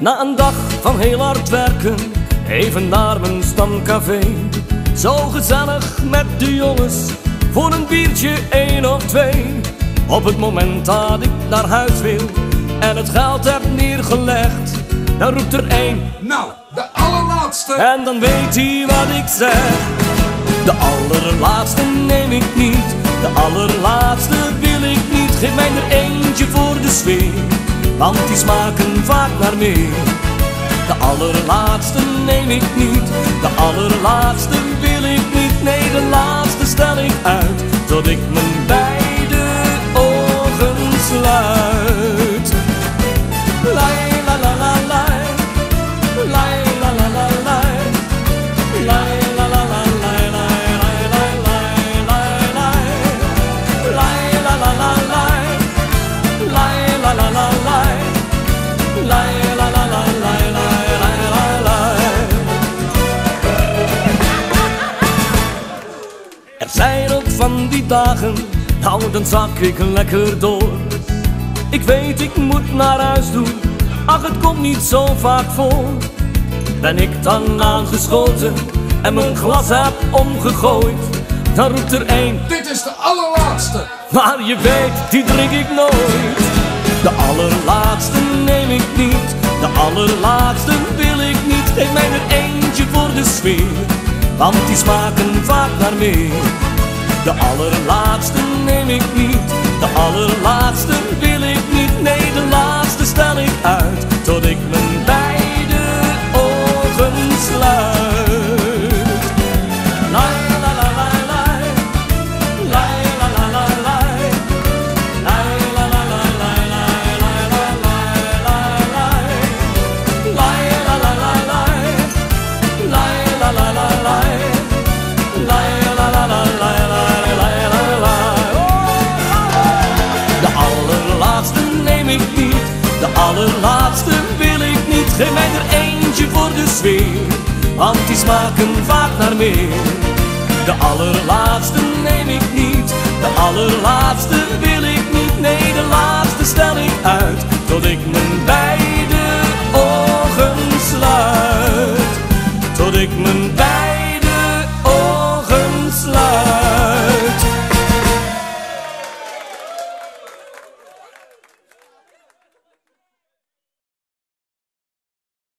Na een dag van heel hard werken, even naar mijn stamcafé. Zo gezellig met de jongens, voor een biertje 1 of 2. Op het moment dat ik naar huis wil en het geld heb neergelegd, dan roept er één: nou, de allerlaatste. En dan weet hij wat ik zeg. De allerlaatste neem ik niet, de allerlaatste wil ik niet. Geef mij er eentje voor de sfeer, want die smaken vaak naar meer. De allerlaatste neem ik niet, de allerlaatste wil ik niet. Nee, de laatste stel ik uit, tot ik mijn beide ogen sluit. Lai la la la lai, lai la la la lai, lai la la la lai, lai lai lai lai lai, lai la la la lai, lai la la la lai, lai la la la lai, lai lai lai. Er zijn ook van die dagen, nou dan zak ik lekker door. Ik weet ik moet naar huis toe, ach het komt niet zo vaak voor. Ben ik dan aangeschoten en mijn glas heb omgegooid, dan roept er één: dit is de allerlaatste. Maar je weet, die drink ik nooit. De allerlaatste neem ik niet, de allerlaatste wil ik niet. Geef mij er eentje voor de sfeer, want die smaken vaak naar meer. De allerlaatste neem ik niet, de allerlaatste wil ik niet. Nee, de laatste stel ik uit, tot ik mijn beide ogen sluit. Lai la la la lai, lai la la la lai, lai la la la lai, lai lai lai lai, lai la la la lai, lai la la la lai, lai la la la lai. De allerlaatste neem ik niet, de allerlaatste wil ik niet. Geef mij er eentje voor de sfeer, want die smaken vaak naar meer. De allerlaatste neem ik niet, de allerlaatste wil ik niet. Nee, de laatste stel ik uit, tot ik mijn beide ogen sluit, tot ik mijn